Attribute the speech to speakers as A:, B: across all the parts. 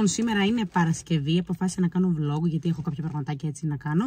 A: Λοιπόν, σήμερα είναι Παρασκευή, αποφάσισα να κάνω vlog γιατί έχω κάποια πραγματάκια έτσι να κάνω.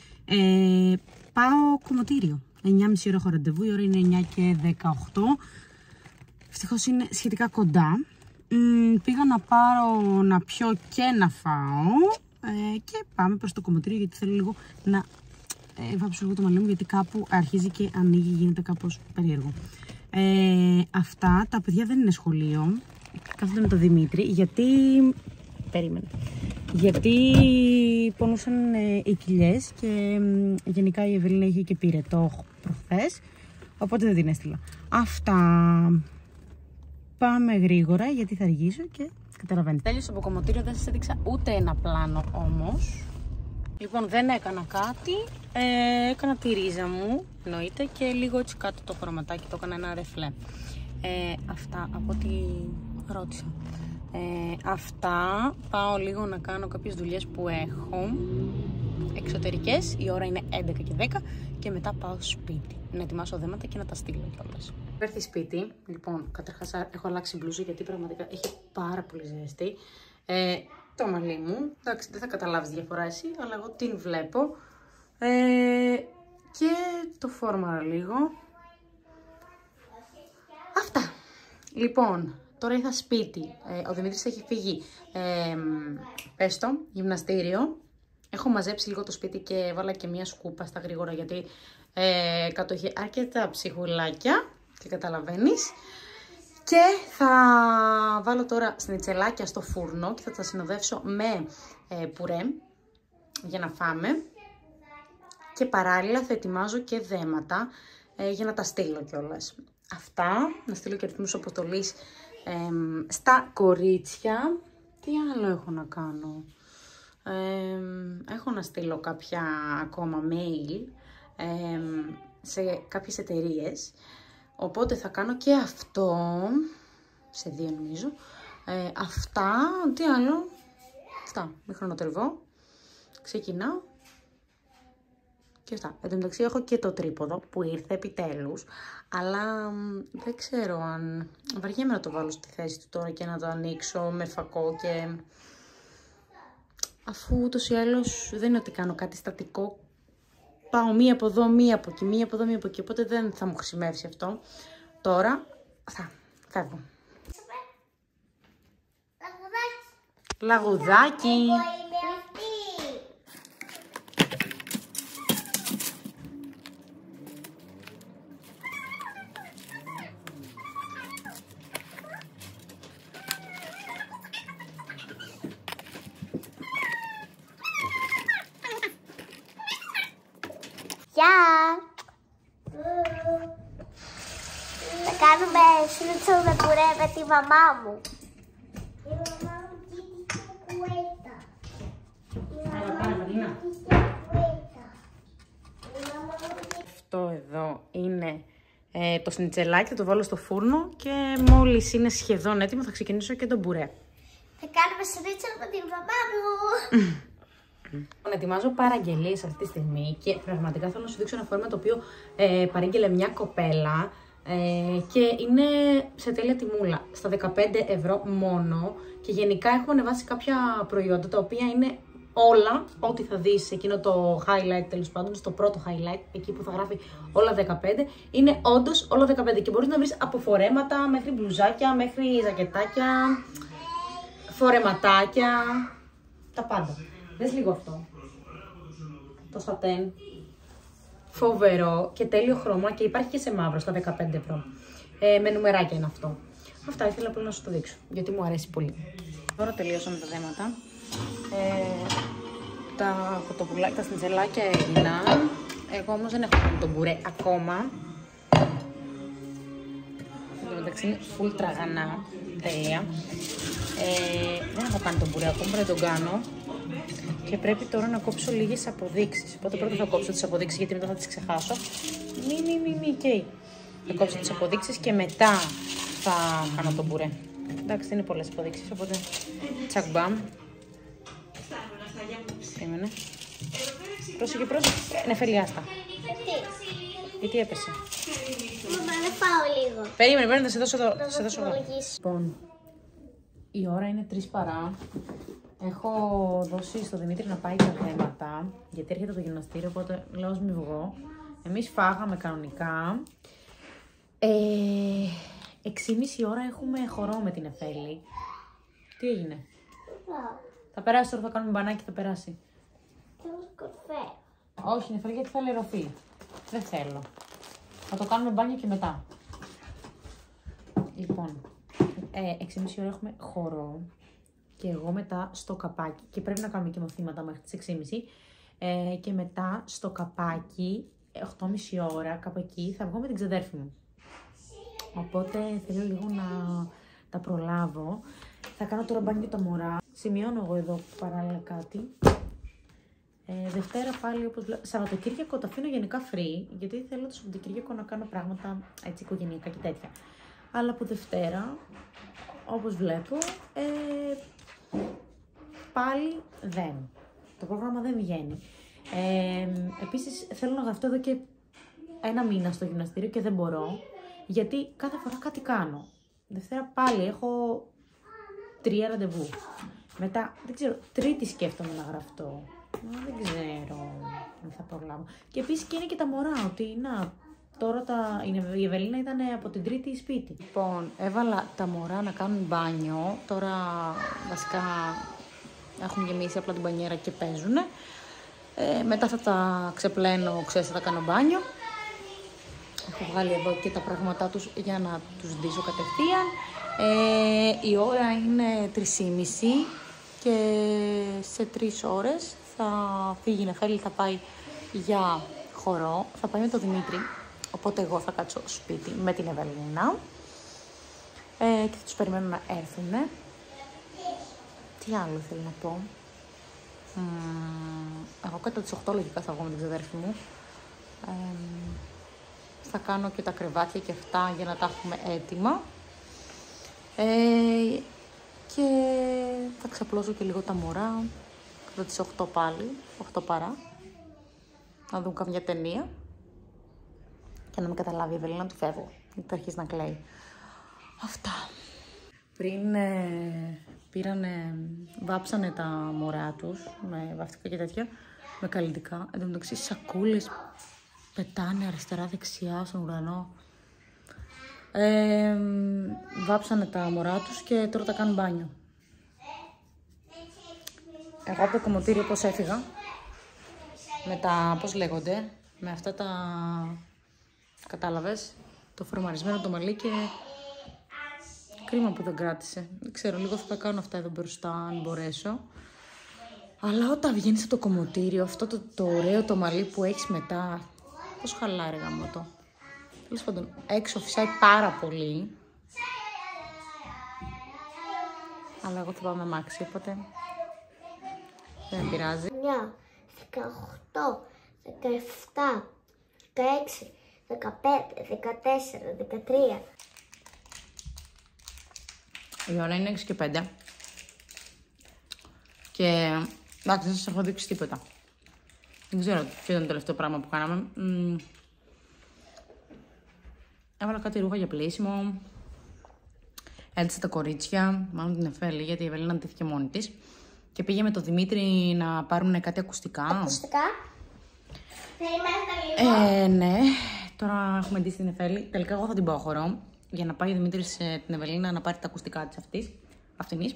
A: Πάω κομμωτήριο, 9.30 ώρα έχω ραντεβού, η ώρα είναι 9 και 18. Ευτυχώς είναι σχετικά κοντά. Πήγα να πάρω να πιω και να φάω και πάμε προς το κομμωτήριο γιατί θέλω λίγο να βάψω λίγο το μαλλί μου γιατί κάπου αρχίζει και ανοίγει, γίνεται κάπως περίεργο. Αυτά τα παιδιά δεν είναι σχολείο, κάθονται με τον Δημήτρη γιατί... Περίμενε. Γιατί πονούσαν οι κοιλιές και γενικά η Ευελίνα είχε και πυρετό προχθές, οπότε δεν την έστειλα. Αυτά. Πάμε γρήγορα γιατί θα αργήσω και καταλαβαίνετε. Τέλειωσα από κομμωτήριο, δεν σας έδειξα ούτε ένα πλάνο όμως. Λοιπόν, δεν έκανα κάτι, έκανα τη ρίζα μου, εννοείται, και λίγο έτσι κάτω το χρωματάκι, το έκανα ένα ρεφλέ. Αυτά από ό,τι ρώτησα. Αυτά, πάω λίγο να κάνω κάποιες δουλειές που έχω, εξωτερικές, η ώρα είναι 11 και 10 και μετά πάω σπίτι, να ετοιμάσω δέματα και να τα στείλω κιόλας. Έρθει σπίτι, λοιπόν, καταρχάς έχω αλλάξει μπλούζα γιατί πραγματικά έχει πάρα πολύ ζέστη. Το μαλλί μου, εντάξει δεν θα καταλάβεις διαφορά εσύ, αλλά εγώ την βλέπω. Και το φόρμαρα λίγο. Αυτά. Λοιπόν, τώρα ήρθα σπίτι, ο Δημήτρης έχει φύγει, πες το, γυμναστήριο. Έχω μαζέψει λίγο το σπίτι και έβαλα και μία σκούπα στα γρήγορα γιατί κάτω έχει αρκετά ψυχουλάκια και καταλαβαίνεις. Και θα βάλω τώρα σνιτσελάκια στο φούρνο και θα τα συνοδεύσω με πουρέ για να φάμε. Και παράλληλα θα ετοιμάζω και δέματα για να τα στείλω κιόλας. Αυτά, να στείλω και αριθμούς αποστολής στα κορίτσια. Τι άλλο έχω να κάνω? Έχω να στείλω κάποια ακόμα mail σε κάποιες εταιρείες. Οπότε θα κάνω και αυτό, σε 2 νομίζω. Αυτά, τι άλλο? Αυτά, μη χρονοτριβώ. Ξεκινάω. Και αυτά. Εν τω μεταξύ έχω και το τρίποδο που ήρθε επιτέλους. Αλλά δεν ξέρω αν... Βαριέμαι να το βάλω στη θέση του τώρα και να το ανοίξω με φακό και... Αφού ούτως ή άλλως δεν είναι ότι κάνω κάτι στατικό. Πάω μία από εδώ, μία από εκεί, μία από εδώ, μία από εκεί. Οπότε δεν θα μου χρησιμεύσει αυτό. Τώρα θα φεύγω. Λαγουδάκι.
B: Θα κάνουμε σνίτσελ με πουρέ με τη μαμά μου. Η μαμά μου κοίτησε κουέτα.
A: Αυτό εδώ είναι το σνιτσελάκι, θα το βάλω στο φούρνο και μόλις είναι σχεδόν έτοιμο θα ξεκινήσω και τον πουρέ.
B: Θα κάνουμε σνίτσελ με τη μαμά μου.
A: Ετοιμάζω παραγγελίες αυτή τη στιγμή και πραγματικά θέλω να σου δείξω ένα φόρμα το οποίο παρήγγειλε μια κοπέλα και είναι σε τέλεια τιμούλα, στα 15 ευρώ μόνο, και γενικά έχω ανεβάσει κάποια προϊόντα τα οποία είναι όλα, ό,τι θα δεις σε εκείνο το highlight, τέλος πάντων, στο πρώτο highlight, εκεί που θα γράφει όλα 15, είναι όντως όλα 15 και μπορείς να βρεις από φορέματα μέχρι μπλουζάκια, μέχρι ζακετάκια, φορεματάκια, τα πάντα. Δες λίγο αυτό, το σατέν, φοβερό και τέλειο χρώμα και υπάρχει και σε μαύρο στα 15 ευρώ. Με νουμεράκια είναι αυτό. Αυτά ήθελα απλά να σου το δείξω, γιατί μου αρέσει πολύ. Τώρα τελειώσαμε τα δέματα. Τα κοτοπουλάκια, τα σνιτσελάκια έγιναν. Εγώ όμως δεν έχω κάνει τον μπουρέ ακόμα. Εντάξει είναι full τραγανά, τέλεια. Δεν έχω κάνει τον μπουρέ ακόμα, δεν τον κάνω. Και πρέπει τώρα να κόψω λίγες αποδείξεις. Οπότε πρώτα θα κόψω τις αποδείξεις γιατί μετά θα τις ξεχάσω. Okay. Θα κόψω τις αποδείξεις και μετά θα κάνω τον μπουρέ. Εντάξει, δεν είναι πολλές αποδείξεις, οπότε τσακ μπαμ. Περίμενε. Πρόσεχε. Νεφέλη, άστα. Γιατί έπεσε?
B: Μαμά, να πάω λίγο.
A: Περίμενε, θα σε δώσω εδώ. Λοιπόν, Η ώρα είναι 3 παρά. Έχω δώσει στο Δημήτρη να πάει τα θέματα, γιατί έρχεται το γυμναστήριο, οπότε λέω ας μη βγω. Εμείς φάγαμε κανονικά. 6,5 ώρα έχουμε χορό με την Εφέλη. Τι έγινε? Θα περάσει τώρα, θα κάνουμε μπανάκι, θα περάσει.
B: Θέλω κορφέ.
A: Όχι, Νεφέλη, γιατί θα λερωθεί. Δεν θέλω. Θα το κάνουμε μπάνιο και μετά. Λοιπόν, 6,5 ώρα έχουμε χορό. Και εγώ μετά στο καπάκι. Και πρέπει να κάνουμε και μαθήματα μέχρι τις 6,5. Και μετά στο καπάκι, 8,5 ώρα, κάπου εκεί, θα βγω με την ξαδέρφη μου. Οπότε θέλω λίγο να τα προλάβω. Θα κάνω τώρα μπάνιο τα μωρά. Σημειώνω εγώ εδώ παράλληλα κάτι. Δευτέρα πάλι, όπως βλέπω. Σαββατοκύριακο το αφήνω γενικά free, γιατί θέλω το Σαββατοκύριακο να κάνω πράγματα έτσι οικογενειακά και τέτοια. Αλλά από Δευτέρα, όπως βλέπω, πάλι δεν. Το πρόγραμμα δεν βγαίνει. Επίσης θέλω να γραφτώ εδώ και 1 μήνα στο γυμναστήριο και δεν μπορώ, γιατί κάθε φορά κάτι κάνω. Δευτέρα πάλι έχω 3 ραντεβού. Μετά, δεν ξέρω, Τρίτη σκέφτομαι να γραφτώ. Δεν ξέρω αν θα προλάβω. Και επίσης και είναι και τα μωρά, ότι να, τώρα η Ευελίνα ήταν από την Τρίτη σπίτι. Λοιπόν, έβαλα τα μωρά να κάνουν μπάνιο. Τώρα βασικά έχουν γεμίσει απλά την μπανιέρα και παίζουν. Μετά θα τα ξεπλένω, ξέρεις, θα τα κάνω μπάνιο. Έχω βγάλει εδώ και τα πράγματά τους για να τους ντύσω κατευθείαν. Η ώρα είναι 3,5 και σε 3 ώρες θα φύγει η Νεφέλη, θα πάει για χορό, θα πάει με τον Δημήτρη, οπότε εγώ θα κάτσω σπίτι με την Ευελίνα και θα τους περιμένω να έρθουν. Τι άλλο θέλω να πω? Εγώ κατά τις 8 λογικά θα βγω με την ξαδέρφη μου. Θα κάνω και τα κρεβάτια και αυτά για να τα έχουμε έτοιμα. Και θα ξαπλώσω και λίγο τα μωρά. Κατά τις 8 πάλι, 8 παρά. Να δουν καμιά ταινία. Και να μην καταλάβει η Ευελίνα, του φεύγω. Γιατί θα αρχίσει να κλαίει. Αυτά. Πριν βάψανε τα μωρά τους με βαφτικά και τέτοια, με καλλιτικά. Εν τω μεταξύ σακούλες πετάνε αριστερά-δεξιά στον ουρανό. Βάψανε τα μωρά τους και τώρα τα κάνουν μπάνιο. Εγώ από το κομμωτήριο πώς έφυγα, με τα, πώς λέγονται, με αυτά τα, κατάλαβες, το φορμαρισμένο το μαλλί και κρίμα που δεν κράτησε. Δεν ξέρω, λίγο θα τα κάνω αυτά εδώ μπροστά αν μπορέσω. Αλλά όταν βγαίνεις από το κομμωτήριο, αυτό το ωραίο το μαλλί που έχεις μετά, πώς χαλάει ρε γαμώτο. Τέλος πάντων, έξω φυσάει πάρα πολύ. Αλλά εγώ θα πάω με αμάξι, οπότε δεν πειράζει.
B: 9, 18, 17, 16, 15, 14, 13.
A: Η ώρα είναι 6 και 5. Και εντάξει, δεν σας έχω δείξει τίποτα. Δεν ξέρω ποιο ήταν το τελευταίο πράγμα που κάναμε. Έβαλα κάτι ρούχα για πλήσιμο. Έντυσα τα κορίτσια, μάλλον την Εφέλη, γιατί η Ευελίνα αντίθηκε μόνη της. Και πήγε με τον Δημήτρη να πάρουν κάτι ακουστικά.
B: Ακουστικά. Περιμένετε λίγο.
A: Ναι, τώρα έχουμε ντύσει την Εφέλη. Τελικά εγώ θα την πάω χορό, για να πάει ο Δημήτρης την Ευελίνα να πάρει τα ακουστικά της αυτής.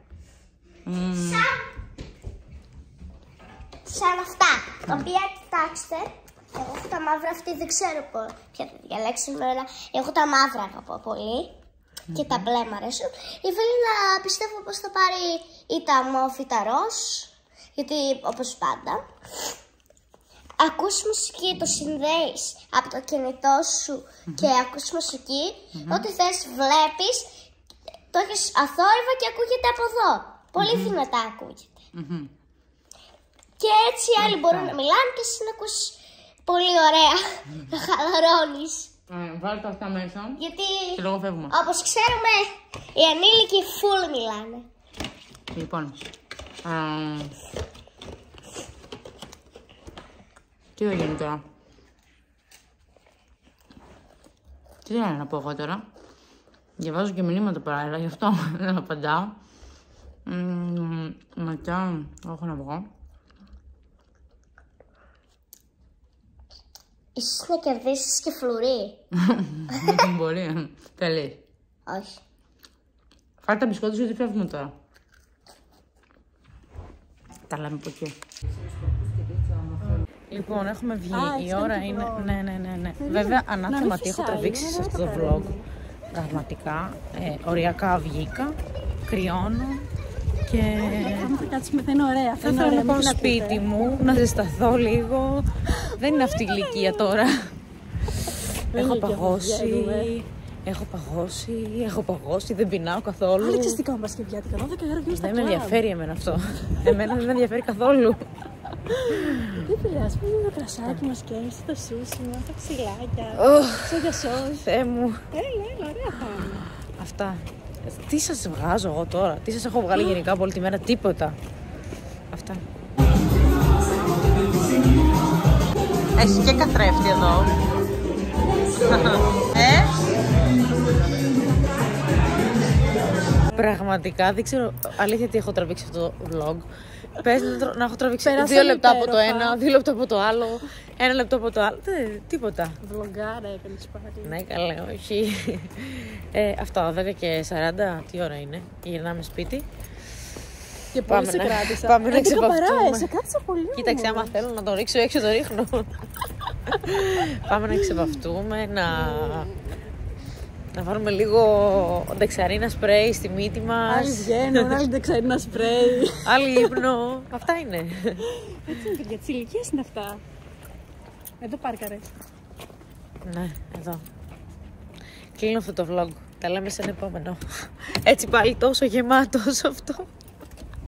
B: Σαν αυτά, τα οποία κοιτάξτε, εγώ έχω τα μαύρα αυτή, δεν ξέρω ποια θα διαλέξω, αλλά έχω τα μαύρα αγαπώ πολύ και τα μπλε μ' αρέσουν. Η Ευελίνα πιστεύω πως θα πάρει ή τα μόβ ή τα ροζ, γιατί όπως πάντα. Ακούς μουσική, το συνδέεις από το κινητό σου και ακούς μουσική, ό,τι θες βλέπεις, το έχεις αθόρυβα και ακούγεται από εδώ. Πολύ δυνατά ακούγεται. Και έτσι οι άλλοι μπορούν να μιλάνε και εσύ να ακούς πολύ ωραία, να χαλαρώνεις.
A: Βάλτε αυτά μέσα
B: γιατί,
A: και λόγω φεύγουμε.
B: Όπως ξέρουμε, οι ανήλικοι full μιλάνε.
A: Λοιπόν, τι θα γίνει τώρα? Τι θα να πω εγώ τώρα? Διαβάζω και μηνύματα παράλληλα, γι' αυτό δεν απαντάω. Μετά, έχω να πω.
B: Ίσως να κερδίσεις και φλουρί.
A: Μπορεί, θέλεις.
B: Όχι.
A: Φάει τα μπισκότα σου, γιατί φεύγουμε τώρα. Τα λέμε από εκεί. Λοιπόν, έχουμε βγει. Η ώρα είναι. Ναι. Βέβαια, ανάθεμα τι έχω τραβήξει σε αυτό το vlog. Πραγματικά. Οριακά βγήκα. Κρυώνω. Και.
C: Θα κάτσουμε, θα είναι ωραία.
A: Θα ήθελα να πάω σπίτι μου, να ζεσταθώ λίγο. Δεν είναι αυτή η ηλικία τώρα. Έχω παγώσει, δεν πεινάω καθόλου.
C: Άλλη ξεστικά μου Παρασκευιάτικα, 12 ώρα βγαίνω στα
A: Δεν με
C: κλαμπ.
A: ενδιαφέρει εμένα αυτό. Εμένα δεν με ενδιαφέρει καθόλου.
C: Δεν πειράζει, πούμε το κρασάκι μας και εμείς, το σούσι μας, τα ξυλάκια, σόγια σως.
A: Θεέ μου.
C: Έλα, ωραία θα είναι.
A: Αυτά. Τι σας βγάζω εγώ τώρα, τι σας έχω βγάλει γενικά από όλη τη μέρα, τίποτα. Αυτά. Έχει και καθρέφτη εδώ. Πραγματικά δεν ξέρω αλήθεια τι έχω τραβήξει αυτό το vlog. Πες να έχω τραβήξει 2 λεπτά από το ένα, 2 λεπτά από το άλλο, 1 λεπτό από το άλλο. Τίποτα.
C: Βλογκάρα έκανες πάλι.
A: Ναι, καλά, όχι. Αυτά, 10 και 40, τι ώρα είναι, γυρνάμε σπίτι.
C: Και πολύ σε κράτησα.
A: Πάμε να ξεβαφτούμε.
C: Σε κράτησα πολύ.
A: Κοίταξε, άμα θέλω να το ρίξω έξω, το ρίχνω. Πάμε να ξεβαφτούμε, να βάλουμε λίγο δεξαρίνα σπρέι στη μύτη μας.
C: Άλλοι βγαίνουν, άλλοι δεξαρίνα σπρέι.
A: Άλλοι ύπνο. Αυτά είναι.
C: Έτσι είναι, παιδιά, τις ηλικίες είναι αυτά. Εδώ πάρκαρες.
A: Ναι, εδώ. Κλείνω αυτό το vlog. Τα λέμε σε ένα επόμενο. Έτσι πάλι τόσο γεμάτο αυτό.